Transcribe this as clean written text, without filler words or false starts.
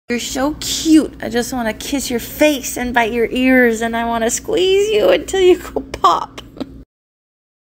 You're so cute. I just want to kiss your face and bite your ears, and I want to squeeze you until you go pop.